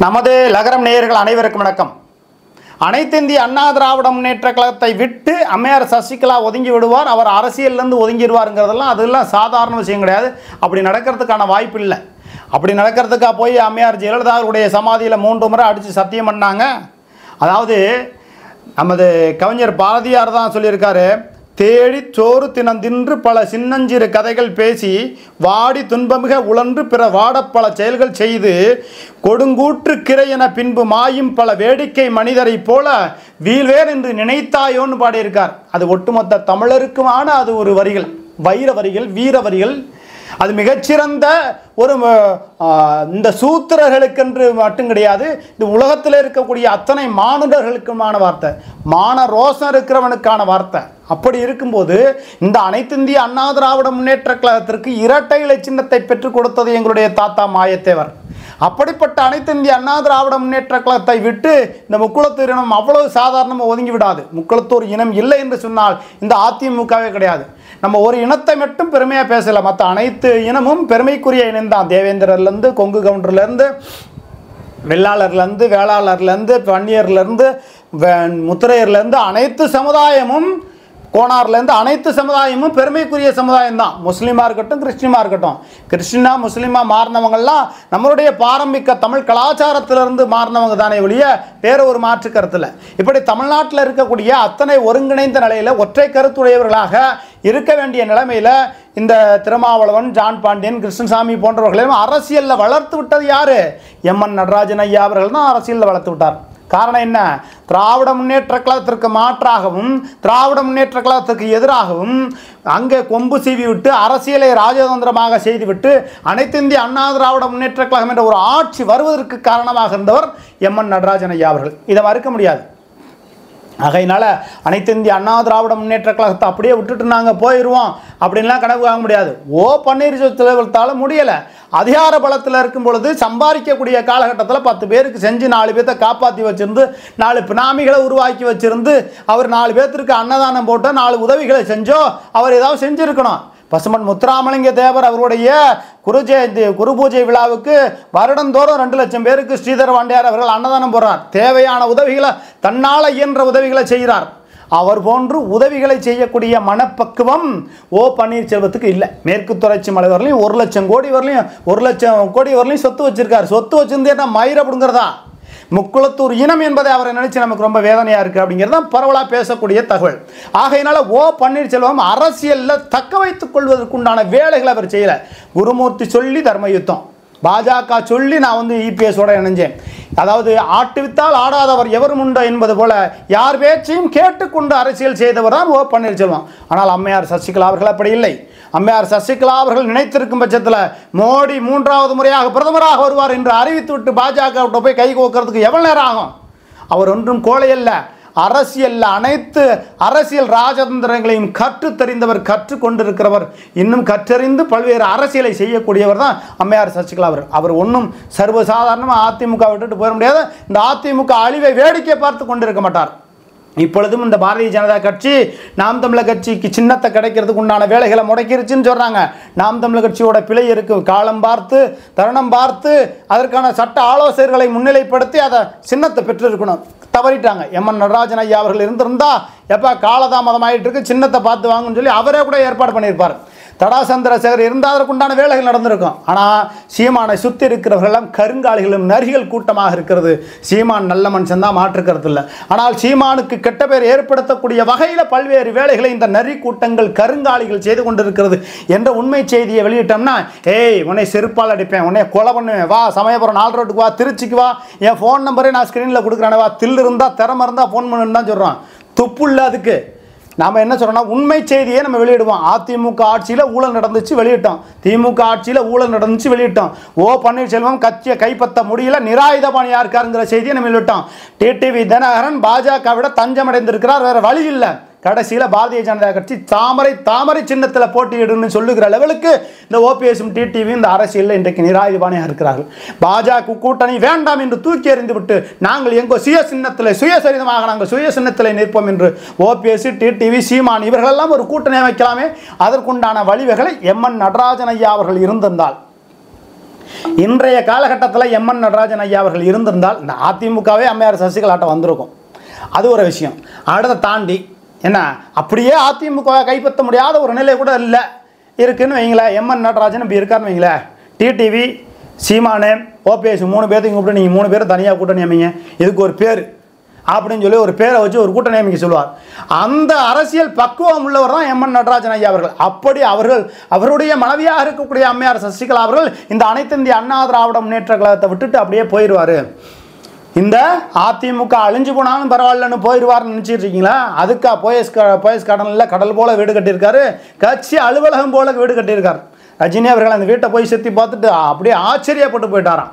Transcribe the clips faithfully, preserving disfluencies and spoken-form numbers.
நமது லகரம் நேயர்கள் அனைவருக்கும் வணக்கம். அனைத்து இந்திய அண்ணா திராவிட முன்னேற்ற கழகத்தை விட்டு அம்மையார் சசிகலா ஒதுங்கி விடுவார், அவர் அரசியலிருந்து ஒதுங்கிடுவாருங்கிறதெல்லாம் அதெல்லாம் சாதாரண விஷயம் கிடையாது. அப்படி நடக்கிறதுக்கான வாய்ப்பு இல்லை. அப்படி நடக்கிறதுக்காக போய் அம்மையார் ஜெயலலிதாவுடைய சமாதியில் மூன்று முறை அடித்து சத்தியம் பண்ணாங்க. அதாவது நமது கவிஞர் பாரதியார் தான் சொல்லியிருக்காரு, தேடி சோறு தினந்தின்று பல சின்னஞ்சிறு கதைகள் பேசி வாடி துன்பமிக உழன்று பிற வாடப்பல செயல்கள் செய்து கொடுங்கூற்று கிரை என பின்பு மாயும் பல வேடிக்கை மனிதரை போல வீழ்வேர் என்று நினைத்தாயோன்னு பாடியிருக்கார். அது ஒட்டுமொத்த தமிழருக்குமான அது ஒரு வரிகள், வைர வரிகள், வீர வரிகள். அது மிகச்சிறந்த ஒரு இந்த சூத்திரர்களுக்கென்று மட்டும் கிடையாது, இந்த உலகத்தில் இருக்கக்கூடிய அத்தனை மானுடர்களுக்குமான வார்த்தை, மான ரோசம் இருக்கிறவனுக்கான வார்த்தை. அப்படி இருக்கும்போது இந்த அனைத்து இந்திய அண்ணா திராவிட முன்னேற்ற கழகத்திற்கு இரட்டை இலை சின்னத்தை பெற்றுக் கொடுத்தது எங்களுடைய தாத்தா மாயத்தேவர். அப்படிப்பட்ட அனைத்து இந்திய அண்ணா திராவிட முன்னேற்ற கழகத்தை விட்டு இந்த முக்குளத்தூர் இனம் அவ்வளவு சாதாரணமாக ஒதுங்கி விடாது. முக்குளத்தூர் இனம் இல்லை என்று சொன்னால் இந்த அதிமுகவே கிடையாது. நம்ம ஒரு இனத்தை மட்டும் பெருமையாக பேசலை, மற்ற அனைத்து இனமும் பெருமைக்குரிய இனம்தான். தேவேந்திரர்லேருந்து கொங்கு கவுண்டர்லேருந்து வெள்ளாளர்லேருந்து வேளாளர்லேருந்து வன்னியர்லேருந்து முத்திரையர்லேருந்து அனைத்து சமுதாயமும், கோனார்லேருந்து அனைத்து சமுதாயமும் பெருமைக்குரிய சமுதாயம் தான். முஸ்லீமாக இருக்கட்டும் கிறிஸ்டினாக இருக்கட்டும். கிறிஸ்டினா முஸ்லீமாக மாறினவங்கள்லாம் நம்மளுடைய பாரம்பரிய தமிழ் கலாச்சாரத்திலிருந்து மாறினவங்க தானே ஒழிய வேற ஒரு மாற்று கருத்தில். இப்படி தமிழ்நாட்டில் இருக்கக்கூடிய அத்தனை ஒருங்கிணைந்த நிலையில் ஒற்றை கருத்துடையவர்களாக இருக்க வேண்டிய நிலைமையில் இந்த திருமாவளவன், ஜான் பாண்டியன், கிருஷ்ணசாமி போன்றவர்களையும் அரசியலில் வளர்த்து விட்டது யார்? எம் என் நடராஜன் ஐயா அவர்கள் தான் அரசியலில் வளர்த்து விட்டார். காரணம் என்ன? திராவிட முன்னேற்ற கழகத்திற்கு மாற்றாகவும் திராவிட முன்னேற்ற கழகத்திற்கு எதிராகவும் அங்கே கொம்பு சீவி விட்டு அரசியலை ராஜதந்திரமாக செய்துவிட்டு அனைத்து இந்திய அண்ணா திராவிட முன்னேற்ற கழகம் என்ற ஒரு ஆட்சி வருவதற்கு காரணமாக இருந்தவர் எம் என் நடராஜன் ஐயா அவர்கள். இதை மறுக்க முடியாது. ஆகையினால அனைத்து இந்திய அண்ணா திராவிட முன்னேற்ற கழகத்தை அப்படியே விட்டுட்டு நாங்கள் போயிடுவோம் அப்படின்லாம் கனவு வாங்க முடியாது. ஓ பன்னீர்செல்வத்தால் முடியலை. அதிகார பலத்தில் இருக்கும் பொழுது சம்பாதிக்கக்கூடிய காலகட்டத்தில் பத்து பேருக்கு செஞ்சு நாலு பேர்த்தை காப்பாற்றி வச்சிருந்து நாலு பினாமிகளை உருவாக்கி வச்சிருந்து அவர் நாலு பேர்த்திற்கு அன்னதானம் போட்டோ நாலு உதவிகளை செஞ்சோ அவர் ஏதாவது செஞ்சுருக்கணும். பசுமன் முத்துராமலிங்க தேவர் அவருடைய குரு ஜெயந்தி குரு பூஜை விழாவுக்கு வருடந்தோறும் ரெண்டு லட்சம் பேருக்கு ஸ்ரீதர் வாண்டியார் அவர்கள் அன்னதானம் போடுறார். தேவையான உதவிகளை தன்னால் இயன்ற உதவிகளை செய்கிறார். அவர் போன்று உதவிகளை செய்யக்கூடிய மனப்பக்குவம் ஓ பன்னீர்செல்வத்துக்கு இல்லை. மேற்கு தொடர்ச்சி மலை வரலையும் ஒரு லட்சம் கோடி வரலையும் ஒரு லட்சம் கோடி வரலையும் சொத்து வச்சிருக்காரு. சொத்து வச்சிருந்தேன்னா மயிர் அப்படிங்கிறதா முக்குளத்தூர் இனம் என்பதை அவரை நினைச்சு நமக்கு ரொம்ப வேதனையா இருக்கு அப்படிங்கிறத பரவலாக பேசக்கூடிய தகவல். ஆகையினால ஓ பன்னீர்செல்வம் அரசியலில் தக்க வைத்துக் கொள்வதற்குண்டான வேலைகளை அவர் செய்யல. குருமூர்த்தி சொல்லி தர்ம யுத்தம், பாஜக சொல்லி நான் வந்து இபிஎஸோட இணைஞ்சேன். அதாவது ஆட்டுவித்தால் ஆடாதவர் எவரும் உண்டோ என்பது போல யார் பேச்சையும் கேட்டுக்கொண்டு அரசியல் செய்தவர் தான் ஓ பன்னீர்செல்வம். ஆனால் அம்மையார் சசிகலா அவர்கள் அப்படி இல்லை. அம்மையார் சசிகலா அவர்கள் நினைத்திருக்கும் பட்சத்தில் மோடி மூன்றாவது முறையாக பிரதமராக வருவார் என்று அறிவித்து விட்டு பாஜக போய் கை கோக்கிறதுக்கு எவ்வளவு நேரம் ஆகும்? அவர் ஒன்றும் கோழை அல்ல. அரசியல் அனைத்து அரசியல் ராஜதந்திரங்களையும் கற்று தெரிந்தவர், கற்றுக்கொண்டிருக்கிறவர், இன்னும் கற்றறிந்து பல்வேறு அரசியலை செய்யக்கூடியவர் தான் அம்மையார் சசிகலா அவர். அவர் ஒன்றும் சர்வசாதாரணமாக அதிமுக விட்டுட்டு போயிட முடியாது. இந்த அதிமுக அழிவை வேடிக்கை பார்த்து கொண்டிருக்க மாட்டார். இப்பொழுதும் இந்த பாரதிய ஜனதா கட்சி நாம் தமிழர் கட்சிக்கு சின்னத்தை கிடைக்கிறதுக்கு உண்டான வேலைகளை முடக்கிருச்சுன்னு சொல்கிறாங்க. நாம் தமிழர் கட்சியோட பிழை இருக்கு. காலம் பார்த்து தருணம் பார்த்து அதற்கான சட்ட ஆலோசகர்களை முன்னிலைப்படுத்தி அதை சின்னத்தை பெற்றிருக்கணும். தவறிட்டாங்க. எம் என் நடராஜன் ஐயா அவர்கள் இருந்திருந்தா எப்போ காலதாமதம் ஆகிட்டு இருக்கு சின்னத்தை பார்த்து வாங்குன்னு சொல்லி அவரே கூட ஏற்பாடு பண்ணியிருப்பார். தடா சந்திரசேகர் இருந்தால் அதற்குண்டான வேலைகள் நடந்திருக்கும். ஆனால் சீமானை சுற்றி இருக்கிறவர்களெல்லாம் கருங்காலிகளும் நரிகள் கூட்டமாக இருக்கிறது. சீமான் நல்ல மனுஷன் தான், மாற்றுக்கிறது இல்லை. ஆனால் சீமானுக்கு கெட்ட பேர் ஏற்படுத்தக்கூடிய வகையில் பல்வேறு வேலைகளை இந்த நரி கூட்டங்கள் கருங்காலிகள் செய்து கொண்டிருக்கிறது என்ற உண்மை செய்தியை வெளியிட்டோம்னா, ஏய் உன்னை செருப்பால் அடிப்பேன், உன்னை கொலை பண்ணுவேன், வா சமயபுரம் நாலு ரோட்டுக்கு வா, திருச்சிக்கு வா, என் ஃபோன் நம்பரே நான் ஸ்க்ரீனில் கொடுக்குறேன், வா தில் இருந்தால் திறமை இருந்தால் ஃபோன் பண்ணுன்னு தான் சொல்கிறோம். துப்பு இல்லை அதுக்கு. நாம் என்ன சொல்கிறோம்னா உண்மை செய்தியை நம்ம வெளியிடுவோம். அதிமுக ஆட்சியில் ஊழல் நடந்துச்சு வெளியிட்டோம், திமுக ஆட்சியில் ஊழல் நடந்துச்சு வெளியிட்டோம். ஓ பன்னீர்செல்வம் கட்சியை கைப்பற்ற முடியல, நிராயுதபாணியாக இருக்காருங்கிற செய்தியை நம்ம வெளியிட்டோம். டிடிவி தினகரன் பாஜக விட தஞ்சமடைந்திருக்கிறார், வேறு வழி இல்லை. கடைசியில் பாரதிய ஜனதா கட்சி தாமரை தாமரை சின்னத்தில் போட்டியிடுன்னு சொல்லுகிற லெவலுக்கு இந்த ஓபிஎஸும் டிடிவி இந்த அரசியலில் இன்றைக்கு நிராயுதபாணியாக இருக்கிறார்கள். பாஜக கூட்டணி வேண்டாம் என்று தூக்கி எறிந்து விட்டு நாங்கள் எங்கோ சுய சின்னத்தில் சுயசரிதமாக நாங்கள் சுய சின்னத்தில் நிற்போம் என்று ஓபிஎஸ், டிடிவி, சீமான் இவர்களெல்லாம் ஒரு கூட்டணி அமைக்கலாமே. அதற்குண்டான வழிவகைகளை எம் என் நடராஜன் ஐயா அவர்கள் இருந்திருந்தால் இன்றைய காலகட்டத்தில் எம் என் நடராஜன் ஐயா அவர்கள் இருந்திருந்தால் இந்த அதிமுகவே அம்மையார் சசிகலாட்ட வந்திருக்கும். அது ஒரு விஷயம். அடுத்த தாண்டி என்ன அப்படியே அதிமுக கைப்பற்ற முடியாத ஒரு நிலை கூட இல்லை இருக்குன்னு வைங்களேன். எம் என் நடராஜன் இப்படி இருக்காருன்னு வைங்களேன். டிடிவி, சீமானு, ஓபிஎஸ் மூணு பேர்த்தையும் கூப்பிட்டு நீங்கள் மூணு பேர் தனியாக கூட்டணி அமைங்க, இதுக்கு ஒரு பேர் அப்படின்னு சொல்லி ஒரு பேரை வச்சு ஒரு கூட்டணி அமைக்க சொல்லுவார். அந்த அரசியல் பக்குவம் உள்ளவர் தான் எம் என் நடராஜன் ஐயா அவர்கள். அப்படி அவர்கள் அவருடைய மனைவியாக இருக்கக்கூடிய அம்மையார் சசிகலா அவர்கள் இந்த அனைத்து இந்திய அண்ணா திராவிட முன்னேற்ற கழகத்தை விட்டுட்டு அப்படியே போயிடுவார். இந்த அதிமுக அழிஞ்சு போனாலும் பரவாயில்லன்னு போயிடுவார்னு நினச்சிட்டு இருக்கீங்களா? அதுக்கா போயஸ் போயஸ் கார்டனில் கடல் போல வீடு கட்டியிருக்காரு, கட்சி அலுவலகம் போல வீடு கட்டியிருக்காரு. ரஜினி அவர்கள் அந்த வீட்டை போய் சுற்றி பார்த்துட்டு அப்படியே ஆச்சரியப்பட்டு போயிட்டாராம்.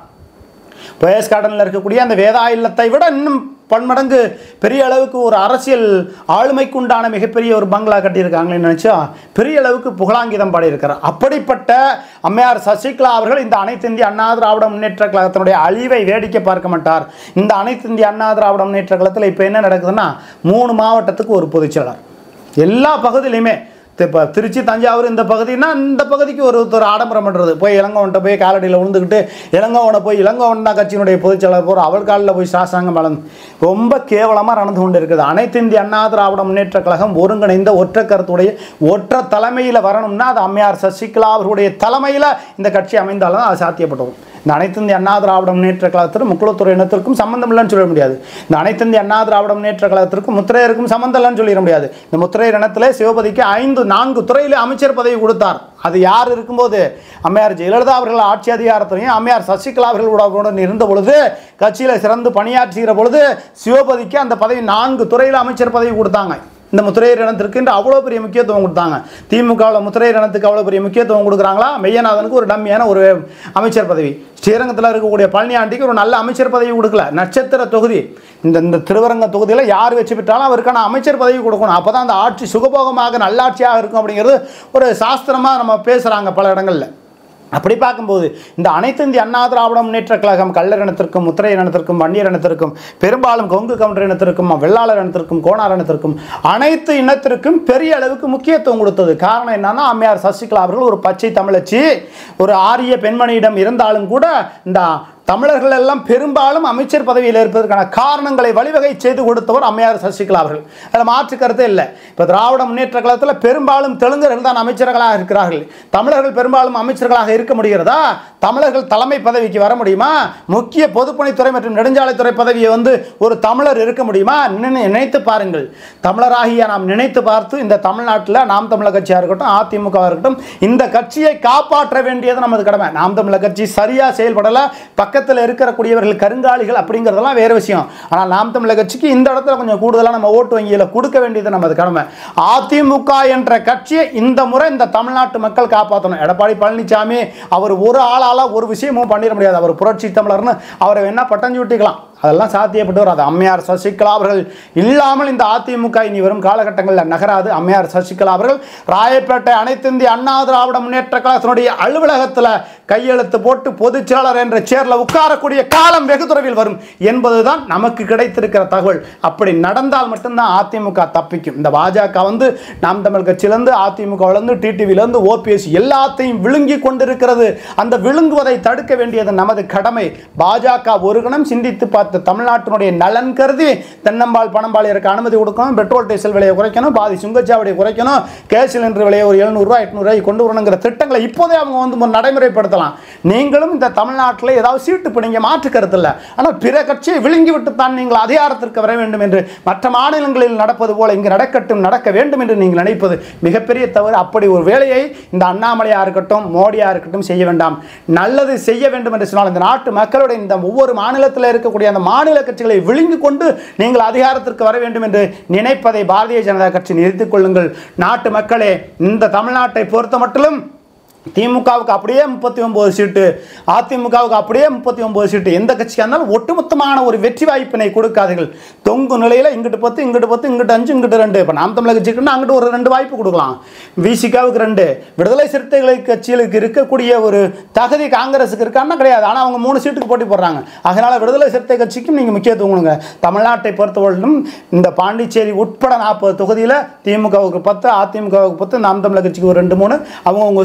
போயஸ் கார்டனில் இருக்கக்கூடிய அந்த வேதா இல்லத்தை விட இன்னும் பன்மடங்கு பெரிய அளவுக்கு ஒரு அரசியல் ஆளுமைக்கு உண்டான மிகப்பெரிய ஒரு பங்களா கட்டியிருக்காங்களேன்னு நினச்சா பெரிய அளவுக்கு புகழாங்கிதம் பாடியிருக்கிறார். அப்படிப்பட்ட அம்மையார் சசிகலா அவர்கள் இந்த அனைத்து இந்திய அண்ணா திராவிட முன்னேற்ற கழகத்தினுடைய அழிவை வேடிக்கை பார்க்க மாட்டார். இந்த அனைத்து இந்திய அண்ணா திராவிட முன்னேற்ற கழகத்தில் இப்போ என்ன நடக்குதுன்னா மூணு மாவட்டத்துக்கு ஒரு பொதுச்செயலாளர், எல்லா பகுதியிலையுமே. இப்போ திருச்சி, தஞ்சாவூர் இந்த பகுதினா இந்த பகுதிக்கு ஒரு ஒரு ஆடம்பரம் பண்ணுறது, போய் இளங்கோவன்ட்ட போய் காலடியில் விழுந்துக்கிட்டு இளங்கோவனை போய் இளங்கோவன் தான் கட்சியினுடைய பொதுச்செயலாளர் போகிற அவள் காலில் போய் சாசாங்கம் வளர்ந்து ரொம்ப கேவலமாக நடந்து கொண்டு இருக்குது. அனைத்து இந்திய அண்ணா திராவிட முன்னேற்ற கழகம் ஒருங்கிணைந்த ஒற்றை கருத்துடைய ஒற்றை தலைமையில் வரணும்னா அது அம்மையார் சசிகலா அவர்களுடைய தலைமையில் இந்த கட்சி அமைந்தாலும் தான் அது சாத்தியப்பட்டது. இந்த அனைத்து இந்திய அண்ணா திராவிட முன்னேற்ற கழகத்திற்கு முக்குளத்துறை இனத்திற்கும் சம்பந்தம் இல்லைன்னு சொல்ல முடியாது. இந்த அனைத்து இந்திய அண்ணா திராவிட முன்னேற்ற கழகத்திற்கும் முத்திரையருக்கும் சம்பந்தம் இல்லைன்னு சொல்லிட முடியாது. இந்த முத்திரையர் இனத்திலே சிவபதிக்கு ஐந்து நான்கு துறையில் அமைச்சர் பதவி கொடுத்தார். அது யார் இருக்கும்போது அம்மையார் ஜெயலலிதா அவர்கள் ஆட்சி அதிகாரத்திலையும் அம்மையார் சசிகலா அவர்களுடன் இருந்த பொழுது கட்சியில் சிறந்து பணியாற்றுகிற பொழுது சிவபதிக்கு அந்த பதவி நான்கு துறையில் அமைச்சர் பதவி கொடுத்தாங்க. இந்த முத்திரையர் இனத்திற்கு அவ்வளோ பெரிய முக்கியத்துவம் கொடுத்தாங்க. திமுகவில் முத்திரையர் இனத்துக்கு அவ்வளோ பெரிய முக்கியத்துவம் கொடுக்குறாங்களா? மெய்யநாதனுக்கு ஒரு டம்மியான ஒரு அமைச்சர் பதவி, ஸ்ரீரங்கத்தில் இருக்கக்கூடிய பழனியாண்டிக்கு ஒரு நல்ல அமைச்சர் பதவி கொடுக்கல. நட்சத்திர தொகுதி இந்த இந்த திருவரங்க தொகுதியில் யார் வச்சு விட்டாலும் அவருக்கான அமைச்சர் பதவி கொடுக்கணும். அப்போ தான் அந்த ஆட்சி சுகபோகமாக நல்லாட்சியாக இருக்கும் அப்படிங்கிறது ஒரு சாஸ்திரமாக நம்ம பேசுகிறாங்க பல இடங்களில். அப்படி பார்க்கும்போது இந்த அனைத்து இந்திய அண்ணா திராவிட முன்னேற்ற கழகம் கள்ளர் இனத்திற்கும் முத்திரையர் இனத்திற்கும் வன்னியர் இனத்திற்கும் பெரும்பாலும் கொங்கு கவுண்டர் இனத்திற்கும் வெள்ளாளர் இனத்திற்கும் கோணார் இனத்திற்கும் அனைத்து இனத்திற்கும் பெரிய அளவுக்கு முக்கியத்துவம் கொடுத்தது. காரணம் என்னன்னா அம்மையார் சசிகலா அவர்கள் ஒரு பச்சை தமிழச்சி, ஒரு ஆரிய பெண்மணியிடம் இருந்தாலும் கூட இந்த தமிழர்கள் எல்லாம் பெரும்பாலும் அமைச்சர் பதவியில் இருப்பதற்கான காரணங்களை வழிவகை செய்து கொடுத்தவர் அம்மையார் சசிகலா அவர்கள். அதில் மாற்று கருத்தே இல்லை. இப்போ திராவிட முன்னேற்ற கழகத்தில் பெரும்பாலும் தெலுங்கர்கள் தான் அமைச்சர்களாக இருக்கிறார்கள். தமிழர்கள் பெரும்பாலும் அமைச்சர்களாக இருக்க முடிகிறதா? தமிழர்கள் தலைமை பதவிக்கு வர முடியுமா? முக்கிய பொதுப்பணித்துறை மற்றும் நெடுஞ்சாலைத்துறை பதவியை வந்து ஒரு தமிழர் இருக்க முடியுமா? நினைத்து பாருங்கள். தமிழராகிய நாம் நினைத்து பார்த்து இந்த தமிழ்நாட்டில் நாம் தமிழர் கட்சியாக இருக்கட்டும், அதிமுக இருக்கட்டும், இந்த கட்சியை காப்பாற்ற வேண்டியது நமது கடமை. நாம் தமிழர் கட்சி சரியாக செயல்படலை, பக்கத்தில் இருக்கக்கூடியவர்கள் கருங்காலிகள் அப்படிங்கிறதெல்லாம் வேறு விஷயம். ஆனால் நாம் தமிழர் கட்சிக்கு இந்த இடத்துல கொஞ்சம் கூடுதலாக நம்ம ஓட்டு வங்கியில் கொடுக்க வேண்டியது நமது கடமை. அதிமுக என்ற கட்சியை இந்த முறை இந்த தமிழ்நாட்டு மக்கள் காப்பாற்றணும். எடப்பாடி பழனிசாமி அவர் ஒரு ஆளால் ஒரு விஷயமும் பண்ணிட முடியாது. அவர் புரட்சி தமிழர்னு அவரை வேணா பட்டஞ்சு விட்டுக்கலாம், அதெல்லாம் சாத்தியப்பட்டு வராது. அம்மையார் சசிகலா அவர்கள் இல்லாமல் இந்த அதிமுக இனி வரும் காலகட்டங்களில் நகராது. அம்மையார் சசிகலா அவர்கள் ராயப்பேட்டை அனைத்து இந்திய அண்ணா திராவிட முன்னேற்ற கழகத்தினுடைய அலுவலகத்தில் கையெழுத்து போட்டு பொதுச் செயலாளர் என்ற சேர்ல உட்காரக்கூடிய காலம் வெகு தொலைவில் வரும் என்பதுதான் நமக்கு கிடைத்திருக்கிற தகவல். அப்படி நடந்தால் மட்டும்தான் அதிமுக தப்பிக்கும். இந்த பாஜக வந்து நாம் தமிழ் கட்சியிலிருந்து, அதிமுகவிலிருந்து, டிடிவியிலிருந்து, ஓபிஎஸ் எல்லாத்தையும் விழுங்கி கொண்டிருக்கிறது. அந்த விழுங்குவதை தடுக்க வேண்டியது நமது கடமை. பாஜக ஒரு கணம் சிந்தித்து பார்த்து தமிழ்நாட்டினுடைய நலன் கருதி தென்னம்பால் பணம்பால் இருக்க அனுமதி கொடுக்கணும், பெட்ரோல் டீசல் விலையை குறைக்கணும், பாதி சுங்கச்சாவடியை குறைக்கணும், கேஸ் சிலிண்டர் விலையை ஒரு எழுநூறு ரூபாய் எட்நூறு ரூபாய் கொண்டு வரணுங்கிற திட்டங்களை இப்போதே அவங்க வந்து நடைமுறைப்படுத்த. நீங்களும் இந்த தமிழ்நாட்டில் ஏதாவது சீட்டு பிடிங்க, மாற்று கருத்து இல்லை. ஆனால் பிற கட்சியை விழுங்கி விட்டு தான் நீங்கள் அதிகாரத்திற்கு வர வேண்டும் என்று மற்ற மாநிலங்களில் நடப்பது போல இங்கு நடக்கட்டும், நடக்க வேண்டும் என்று நீங்கள் நினைப்பது மிகப்பெரிய தவறு. அப்படி ஒரு வேலையை இந்த அண்ணாமலையா இருக்கட்டும், மோடியா இருக்கட்டும் செய்ய வேண்டாம். நல்லது செய்ய வேண்டும் என்று சொன்னால் இந்த நாட்டு மக்களுடைய இந்த ஒவ்வொரு மாநிலத்தில் இருக்கக்கூடிய அந்த மாநில கட்சிகளை விழுங்கி கொண்டு நீங்கள் அதிகாரத்திற்கு வர வேண்டும் என்று நினைப்பதை பாரதிய ஜனதா கட்சி நிறுத்திக் கொள்ளுங்கள். நாட்டு மக்களே, இந்த தமிழ்நாட்டை பொறுத்த மட்டும் திமுகவுக்கு அப்படியே முப்பத்தி ஒன்பது சீட்டு, அதிமுகவுக்கு அப்படியே முப்பத்தி ஒன்பது சீட்டு, எந்த கட்சியாக இருந்தாலும் ஒட்டுமொத்தமான ஒரு வெற்றி வாய்ப்பினை கொடுக்காதீர்கள். தொங்கு நிலையில் இங்கிட்டு பத்து, இங்கிட்டு பத்து, இங்கிட்டு அஞ்சு, இங்கிட்டு ரெண்டு. இப்போ நாம் தமிழர் கட்சிக்குன்னா அங்கிட்டு ஒரு ரெண்டு வாய்ப்பு கொடுக்கலாம், விசிகாவுக்கு ரெண்டு, விடுதலை சிறுத்தைகள் கட்சிகளுக்கு இருக்கக்கூடிய ஒரு தகுதி காங்கிரஸுக்கு இருக்கான்னா கிடையாது. ஆனால் அவங்க மூணு சீட்டுக்கு போட்டி போடுறாங்க. அதனால் விடுதலை சிறுத்தை கட்சிக்கும் நீங்கள் முக்கியத்துவம் கொடுங்க. தமிழ்நாட்டை பொறுத்தவரையிலும் இந்த பாண்டிச்சேரி உட்பட நாற்பது தொகுதியில் திமுகவுக்கு பத்து, அதிமுகவுக்கு பத்து, நாம் தமிழர் கட்சிக்கு ஒரு ரெண்டு மூணு, அவங்க உங்கள் சூழ்நிலைக்கு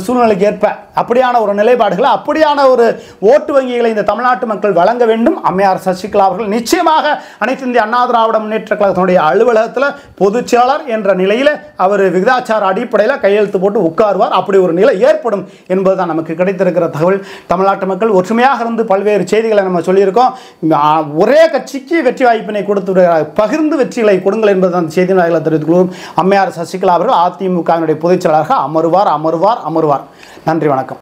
ஏற்ப அப்படியான ஒரு நிலைப்பாடுகளை அப்படியான ஒரு ஓட்டு வங்கிகளை இந்த தமிழ்நாட்டு மக்கள் வழங்க வேண்டும். அம்மையார் சசிகலா அவர்கள் நிச்சயமாக அனைத்து இந்திய அண்ணா திராவிட முன்னேற்ற கழகத்தினுடைய அலுவலகத்தில் பொதுச் செயலாளர் என்ற நிலையில் அவர் விகிதாச்சார அடிப்படையில் கையெழுத்து போட்டு உட்காருவார். அப்படி ஒரு நிலை ஏற்படும் என்பதுதான் நமக்கு கிடைத்திருக்கிற தகவல். தமிழ்நாட்டு மக்கள் ஒற்றுமையாக இருந்து பல்வேறு செய்திகளை நம்ம சொல்லியிருக்கோம். ஒரே கட்சிக்கு வெற்றி வாய்ப்பினை கொடுத்து பகிர்ந்து வெற்றிகளை கொடுங்கள் என்பது அந்த செய்தி நாயகளை தெரிவித்துக் அம்மையார் சசிகலா அவர்கள் அதிமுகவினுடைய பொதுச் செயலாளராக அமருவார் அமருவார் அமருவார். நன்றி, வணக்கம்.